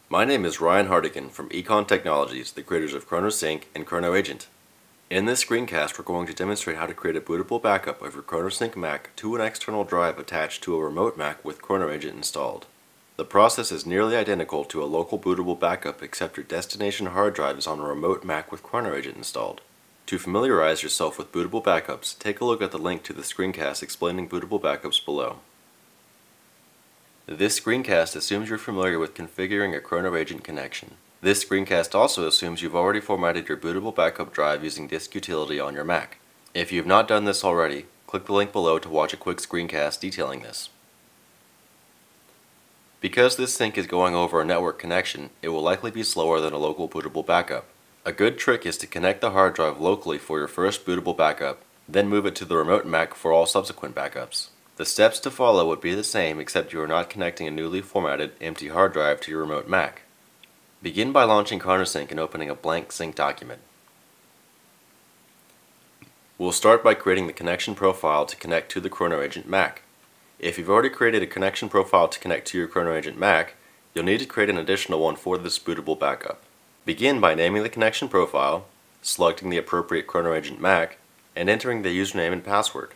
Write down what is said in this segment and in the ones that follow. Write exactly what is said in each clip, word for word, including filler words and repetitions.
My name is Ryan Hardigan from Econ Technologies, the creators of ChronoSync and ChronoAgent. In this screencast, we're going to demonstrate how to create a bootable backup of your ChronoSync Mac to an external drive attached to a remote Mac with ChronoAgent installed. The process is nearly identical to a local bootable backup, except your destination hard drive is on a remote Mac with ChronoAgent installed. To familiarize yourself with bootable backups, take a look at the link to the screencast explaining bootable backups below. This screencast assumes you're familiar with configuring a ChronoAgent connection. This screencast also assumes you've already formatted your bootable backup drive using disk utility on your Mac. If you've not done this already, click the link below to watch a quick screencast detailing this. Because this sync is going over a network connection, it will likely be slower than a local bootable backup. A good trick is to connect the hard drive locally for your first bootable backup, then move it to the remote Mac for all subsequent backups. The steps to follow would be the same, except you are not connecting a newly formatted, empty hard drive to your remote Mac. Begin by launching ChronoSync and opening a blank sync document. We'll start by creating the connection profile to connect to the ChronoAgent Mac. If you've already created a connection profile to connect to your ChronoAgent Mac, you'll need to create an additional one for this bootable backup. Begin by naming the connection profile, selecting the appropriate ChronoAgent Mac, and entering the username and password.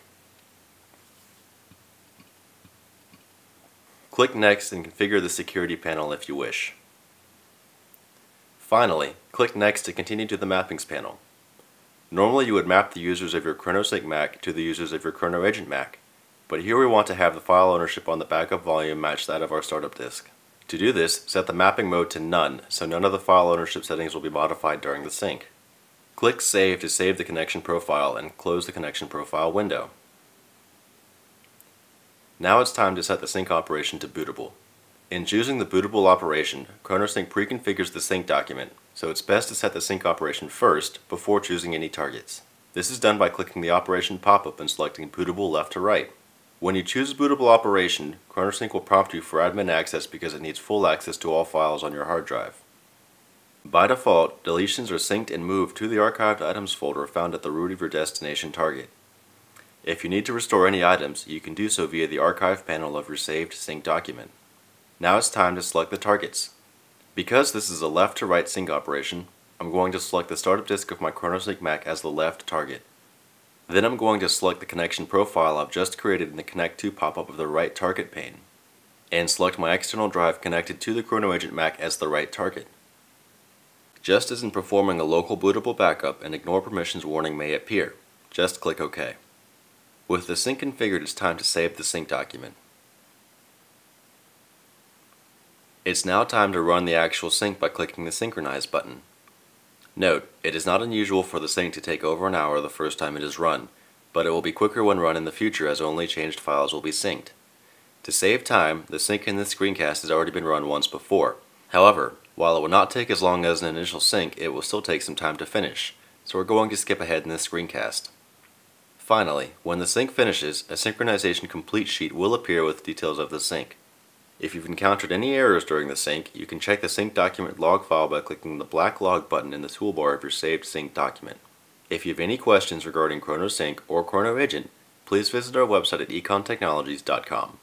Click Next and configure the security panel if you wish. Finally, click Next to continue to the Mappings panel. Normally you would map the users of your ChronoSync Mac to the users of your ChronoAgent Mac, but here we want to have the file ownership on the backup volume match that of our startup disk. To do this, set the mapping mode to None, so none of the file ownership settings will be modified during the sync. Click Save to save the connection profile and close the connection profile window. Now it's time to set the sync operation to bootable. In choosing the bootable operation, ChronoSync pre-configures the sync document, so it's best to set the sync operation first before choosing any targets. This is done by clicking the operation pop-up and selecting bootable left to right. When you choose a bootable operation, ChronoSync will prompt you for admin access because it needs full access to all files on your hard drive. By default, deletions are synced and moved to the archived items folder found at the root of your destination target. If you need to restore any items, you can do so via the archive panel of your saved sync document. Now it's time to select the targets. Because this is a left to right sync operation, I'm going to select the startup disk of my ChronoSync Mac as the left target. Then I'm going to select the connection profile I've just created in the Connect To pop-up of the right target pane, and select my external drive connected to the ChronoAgent Mac as the right target. Just as in performing a local bootable backup, an Ignore Permissions warning may appear. Just click OK. With the sync configured, it's time to save the sync document. It's now time to run the actual sync by clicking the Synchronize button. Note, it is not unusual for the sync to take over an hour the first time it is run, but it will be quicker when run in the future as only changed files will be synced. To save time, the sync in this screencast has already been run once before. However, while it will not take as long as an initial sync, it will still take some time to finish, so we're going to skip ahead in this screencast. Finally, when the sync finishes, a synchronization complete sheet will appear with details of the sync. If you've encountered any errors during the sync, you can check the sync document log file by clicking the black log button in the toolbar of your saved sync document. If you have any questions regarding ChronoSync or ChronoAgent, please visit our website at econ technologies dot com.